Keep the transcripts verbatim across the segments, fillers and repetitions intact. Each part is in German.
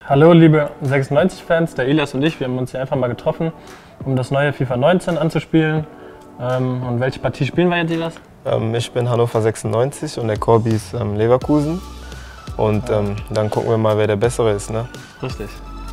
Hallo liebe sechsundneunzig-Fans, der Elias und ich, wir haben uns hier einfach mal getroffen, um das neue FIFA neunzehn anzuspielen. Ähm, und welche Partie spielen wir jetzt, Elias? Ähm, ich bin Hannover sechsundneunzig und der Corby ist ähm, Leverkusen. Und ähm, dann gucken wir mal, wer der Bessere ist, ne? Richtig.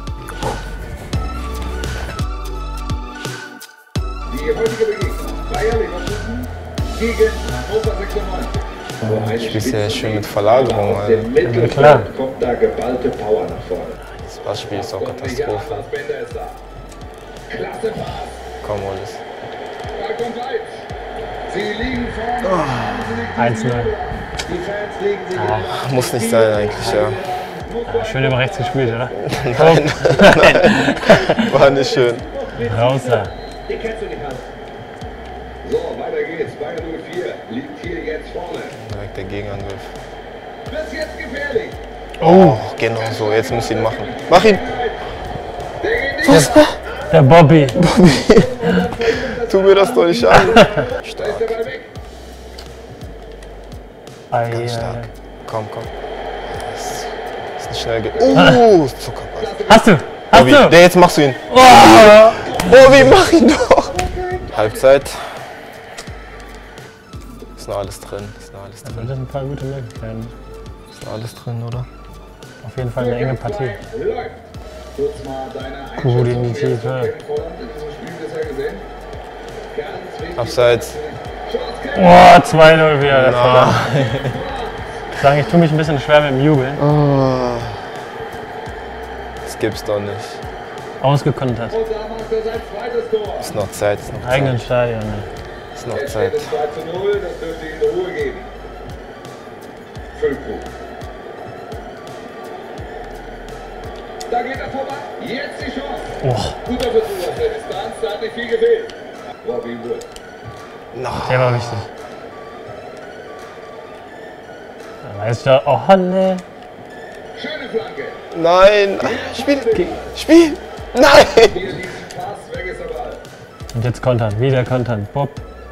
Die heutige Begegnung, Bayer Leverkusen gegen Hannover sechsundneunzig. Ich spiele sehr schön mit Verlagerung. Aus dem Mittelfeld klar. kommt da geballte Power nach vorne. Das Passspiel ist auch Katastrophe. Bender ist da. Klasse Pass. Komm, Ollis. Ball kommt weit. Sie liegen vorne. eins null. Die Fans legen sich Ach, muss nicht sein eigentlich, ja. Ja, schön über rechts gespielt, oder? Nein, nein, war nicht schön. Raus da. Die kennst du nicht an. So, weiter geht's. Bayern null vier liegt hier jetzt vorne. Direkt der Gegenangriff. Bis jetzt gefährlich. Oh, genau so, jetzt muss ich ihn machen. Mach ihn! Der geht nicht. Der Bobby. Tu mir das doch nicht an. Da ist der Ball weg. Ei, Ganz ei, stark. ei. Komm, komm. Ist, ist nicht schnell ge... Oh, Zuckerpass. Hast du? Hast Bobby, du? der, jetzt machst du ihn. Oh! Bobby, mach ihn doch! Halbzeit. Ist noch alles drin. Ist noch alles Also drin. das sind ein paar gute Möglichkeiten. Ist noch alles drin, oder? Auf jeden Fall eine enge Partie. Läuft. Kurz mal deine Gut Einschätzung. in die Tiefe. Wer ist so in diesem Spiel bisher gesehen? Ganz wichtig. Abseits. Oh, zwei null wieder. Der Verlust. Ich sagen, ich tue mich ein bisschen schwer mit dem Jubeln. Oh. Das gibt's doch nicht. Ausgekontert. Und da macht er sein zweites Tor. Ist noch Zeit, ist noch Zeit. Eigenen Stadion. Ne? Ist noch Es Zeit. steht zwei zu null, das dürfte ihm Ruhe geben. Füllkrug. Da geht er vorbei. Jetzt die Chance. Oh, Guter Versuch aus der Distanz, da hat nicht viel gefehlt. Robbie Wood. No. der war wichtig. Da weiß ich doch. Oh, ne. Schöne Flanke. Nein! Spiel! Spiel! Nein! Hier diesen Pass, weg ist der Ball. Und jetzt kontern. Wieder kontern. Bob.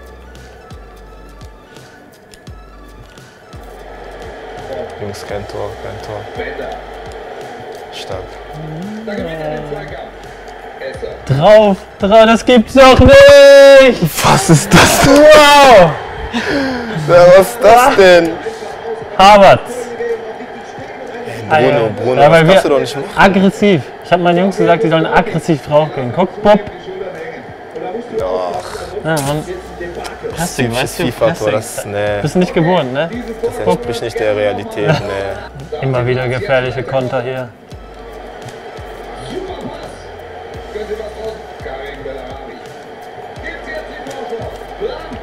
Jungs, kein Tor, kein Tor. Bender. Stark. Da gewinnt er den Zweikampf. Esser. Drauf, drauf, das gibt's doch nicht! Was ist das? Wow! Ja, was ist das denn? Havertz. Bruno, Bruno, Ja, das weil darfst du wir doch nicht machen. aggressiv. Ich habe meinen Jungs gesagt, die sollen aggressiv draufgehen. Guck, Bob. Doch, Ja, Mann. Pressing, typisches weißt du? FIFA-Tor, Pressing. das, nee, Bist du nicht gewohnt, ne? das entspricht nicht der Realität, nee. Immer wieder gefährliche Konter hier. Super Pass. Können Sie was draus? Karim Bellarabi. Gibt's jetzt die Torchance? Blank.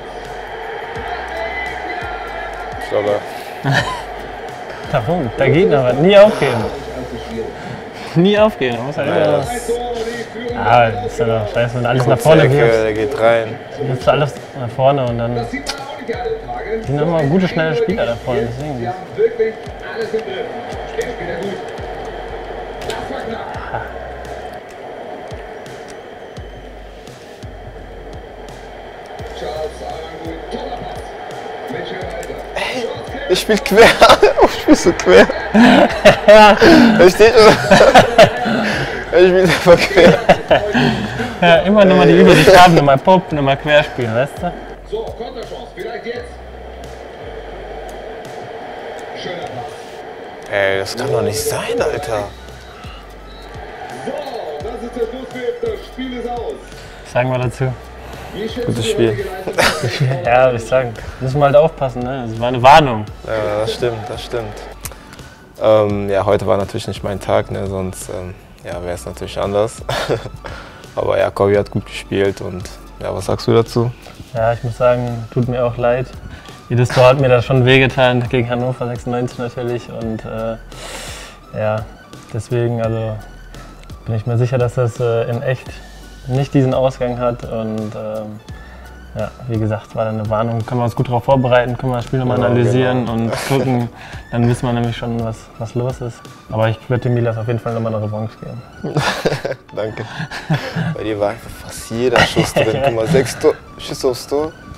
Ich glaube, Warum? Der Gegner wird nie aufgeben. Allzu schwierig. Nie aufgeben. Da muss er Ja, immer. Ein Tor, die Führung. Ah, ist ja doch scheiße, wenn du alles nach vorne Zecke, wirfst. der geht rein. Wirfst du alles nach vorne und dann Das sieht man auch nicht alle Tage. die sind immer gute, schnelle Spieler da vorne. Deswegen. Sie haben wirklich alles im Griff. Der spielt er gut. Das war knapp. Charles Aranguin, toller Pass. Mitchell Walter. Ich spiel quer. Oh, spielst du quer? Da steht schon. Ich spiel einfach quer. Ja, immer nochmal die Übersicht haben, nochmal Pop, nochmal querspielen, weißt du? So, Konterchance, vielleicht jetzt. Schöner Pass. Ey, das kann doch nicht sein, Alter. So, das ist der Schlusspfiff, das Spiel ist aus. Was sagen wir dazu? Wie schätzt Gutes du die Spiel. heutige Leistung? Ja, würde ich sagen. Müssen wir halt aufpassen, ne? Das war eine Warnung. Ja, das stimmt, das stimmt. Ähm, ja, heute war natürlich nicht mein Tag, ne? Sonst ähm, ja, wäre es natürlich anders. Aber ja, Corby hat gut gespielt und ja, was sagst du dazu? Ja, ich muss sagen, tut mir auch leid. Jedes Tor hat mir da schon wehgetan, gegen Hannover sechsundneunzig natürlich. Und äh, ja, deswegen also bin ich mir sicher, dass das äh, in echt nicht diesen Ausgang hat. Und ähm, ja, wie gesagt, war dann eine Warnung. Können wir uns gut darauf vorbereiten, können wir das Spiel nochmal Ja, analysieren genau. und gucken. Dann wissen wir nämlich schon, was, was los ist. Aber ich würde dem Milas auf jeden Fall nochmal eine Revanche geben. Danke. Bei dir war einfach fast jeder Schuss drin. Guck mal, sechs Tor Schüsse aufs Tor.